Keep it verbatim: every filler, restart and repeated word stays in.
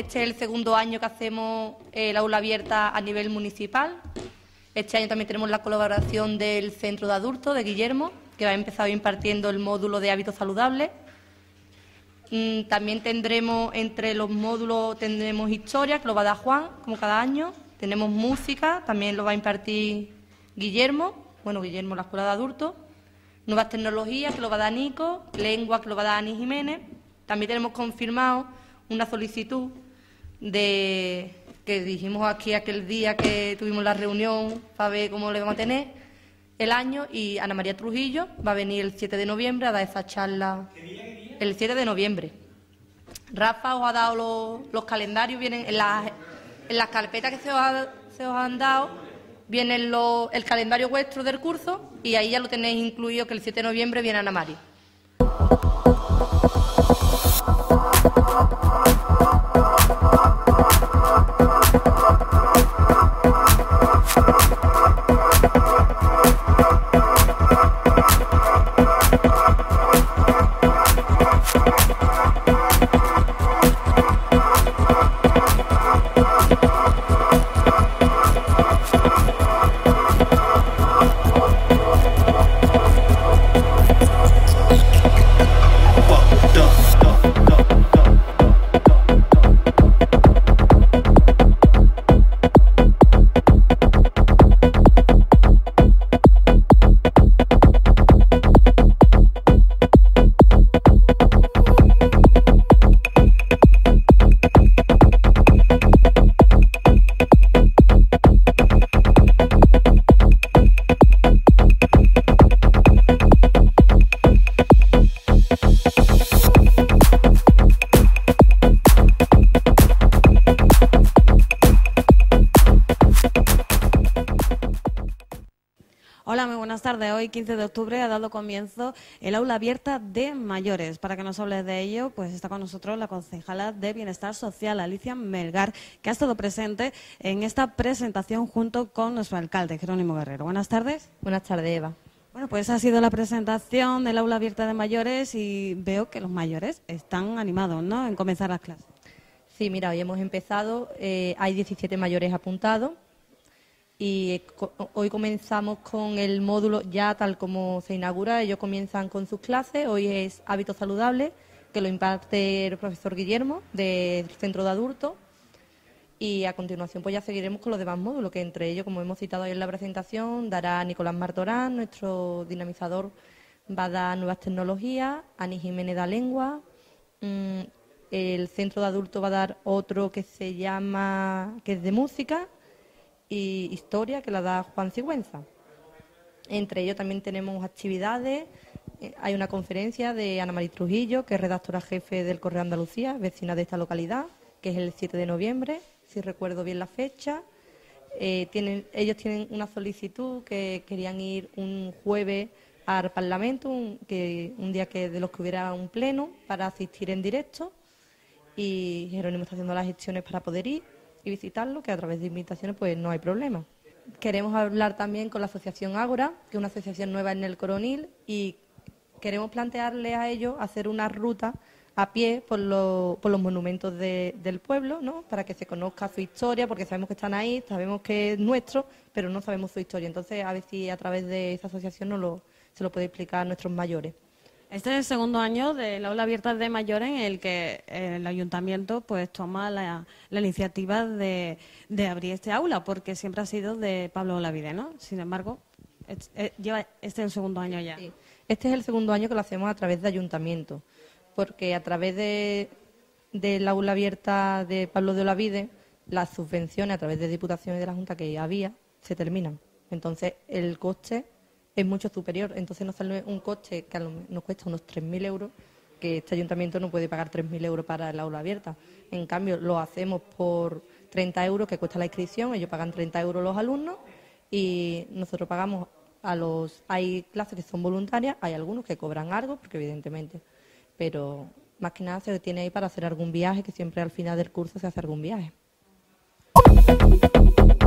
este es el segundo año que hacemos el aula abierta a nivel municipal. Este año también tenemos la colaboración del Centro de Adultos de Guillermo, que ha empezado impartiendo el módulo de hábitos saludables. También tendremos, entre los módulos, tendremos historia, que lo va a dar Juan, como cada año. Tenemos música, también lo va a impartir Guillermo, bueno, Guillermo, la Escuela de Adultos. Nuevas tecnologías, que lo va a dar Nico. Lengua, que lo va a dar Ani Jiménez. También tenemos confirmado una solicitud de que dijimos aquí aquel día que tuvimos la reunión para ver cómo le vamos a tener el año, y Ana María Trujillo va a venir el siete de noviembre a dar esa charla. ¿Qué día, qué día? El siete de noviembre. Rafa os ha dado los, los calendarios, vienen en las, en las carpetas que se os, ha, se os han dado, viene el calendario vuestro del curso, y ahí ya lo tenéis incluido, que el siete de noviembre viene Ana María. Hola, muy buenas tardes. Hoy, quince de octubre, ha dado comienzo el aula abierta de mayores. Para que nos hable de ello, pues está con nosotros la concejala de Bienestar Social, Alicia Melgar, que ha estado presente en esta presentación junto con nuestro alcalde, Jerónimo Guerrero. Buenas tardes. Buenas tardes, Eva. Bueno, pues ha sido la presentación del aula abierta de mayores y veo que los mayores están animados, ¿no?, en comenzar las clases. Sí, mira, hoy hemos empezado, eh, hay diecisiete mayores apuntados. Y hoy comenzamos con el módulo ya tal como se inaugura. Ellos comienzan con sus clases. Hoy es hábitos saludables, que lo imparte el profesor Guillermo del Centro de Adultos. Y a continuación pues ya seguiremos con los demás módulos, que entre ellos, como hemos citado hoy en la presentación, dará Nicolás Martorán, nuestro dinamizador, va a dar nuevas tecnologías, Ani Jiménez da lengua, mmm, el Centro de Adultos va a dar otro que se llama, que es de música, y historia, que la da Juan Sigüenza. Entre ellos también tenemos actividades. Hay una conferencia de Ana María Trujillo, que es redactora jefe del Correo Andalucía, vecina de esta localidad, que es el siete de noviembre, si recuerdo bien la fecha. Eh, tienen, ellos tienen una solicitud que querían ir un jueves al Parlamento, un, que, un día que de los que hubiera un pleno para asistir en directo, y Jerónimo está haciendo las gestiones para poder ir y visitarlo, que a través de invitaciones pues no hay problema. Queremos hablar también con la asociación Ágora, que es una asociación nueva en el Coronil, y queremos plantearle a ellos hacer una ruta a pie por, lo, por los monumentos de, del pueblo, ¿no?, para que se conozca su historia, porque sabemos que están ahí, sabemos que es nuestro, pero no sabemos su historia. Entonces, a ver si a través de esa asociación nos lo, se lo puede explicar a nuestros mayores. Este es el segundo año del aula abierta de mayores en el que el ayuntamiento pues toma la, la iniciativa de, de abrir este aula, porque siempre ha sido de Pablo Olavide, ¿no? Sin embargo, es, es, lleva este es el segundo año ya. Sí. Este es el segundo año que lo hacemos a través de ayuntamiento, porque a través de del aula abierta de Pablo de Olavide, las subvenciones a través de diputaciones de la Junta que había se terminan. Entonces, el coste es mucho superior. Entonces nos sale un coste que nos cuesta unos tres mil euros, que este ayuntamiento no puede pagar tres mil euros para el aula abierta. En cambio, lo hacemos por treinta euros, que cuesta la inscripción, ellos pagan treinta euros los alumnos, y nosotros pagamos a los... Hay clases que son voluntarias, hay algunos que cobran algo, porque evidentemente, pero más que nada se detiene ahí para hacer algún viaje, que siempre al final del curso se hace algún viaje.